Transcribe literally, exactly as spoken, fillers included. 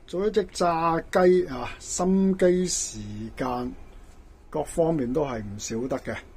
做一隻炸雞啊，心機時間各方面都係唔少得嘅。